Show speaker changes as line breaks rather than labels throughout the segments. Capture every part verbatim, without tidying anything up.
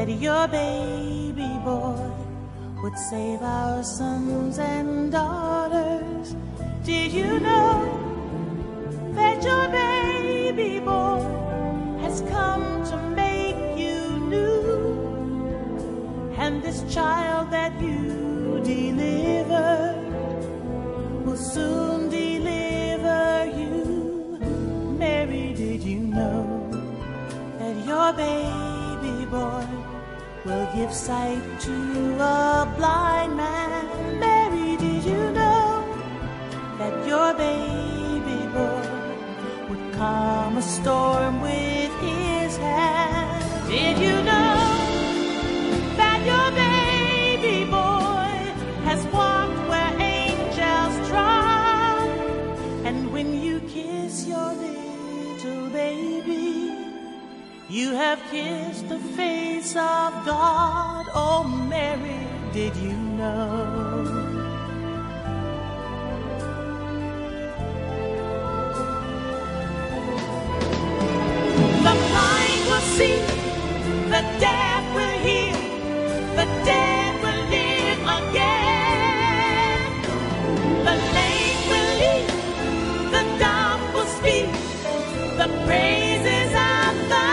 that your baby boy would save our sons and daughters? Did you know that your baby boy has come to make you new? And this child that you delivered will soon deliver you. Mary, did you know that your baby boy will give sight to a blind man? Mary, did you know that your baby boy would calm a storm with his hand? Did you know that your baby boy has walked where angels trod? And when you kiss your little baby, you have kissed the face of God. Oh, Mary, did you know? The blind will see, the deaf will hear, the dead will live again. The lame will leap, the dumb will speak, the praises of the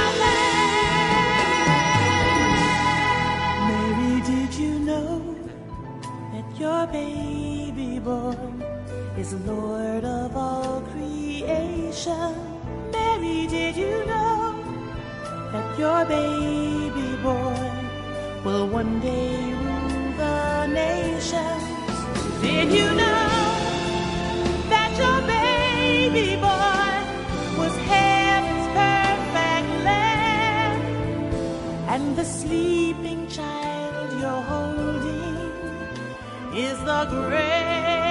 Lamb. Mary, did you know that your baby boy is Lord of all creation? Mary, did you know that your baby boy will one day rule the nations? Did you know that your baby boy was heaven's perfect lamb? And the sleeping child you're holding is the great